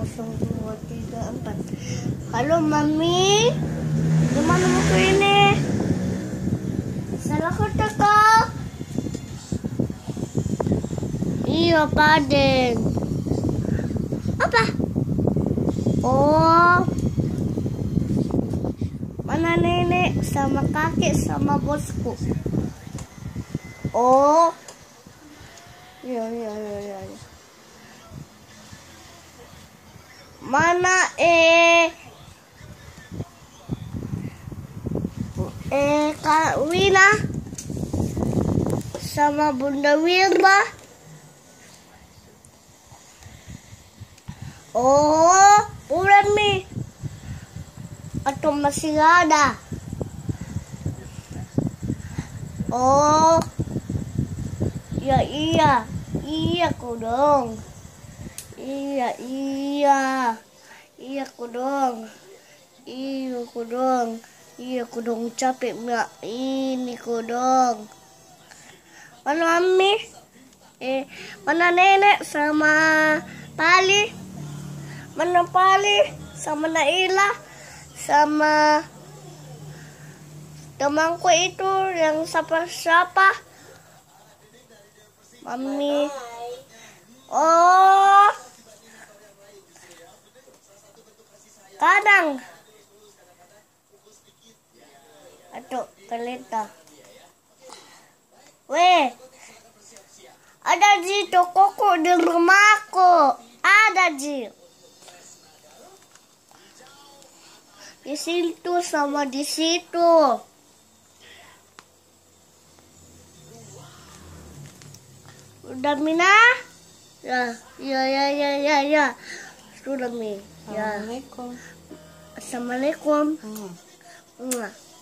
0234. Halo Mami, di mana mo ko ini? Salah ko tako. Iya Paden. Apa? Oh, mana nenek sama kakek sama bosku? Oh, iya. Mana Kak Wina sama Bunda Wirma? Oh, ulan nih. Atau masih ada? Oh, iya ko dong. Iya ko dong capek mbak. Ini ko dong. Mana Mami? Mana nenek sama Pali? Mana Pali sama Naila sama temanku itu yang siapa? Mami. Oh, kadang atau kereta. Weh, ada di tokoku di rumahku. Ada di situ sama di situ. Udah Mina? Ya. Sudah Mi. Ya. Assalamualaikum. Assalamualaikum.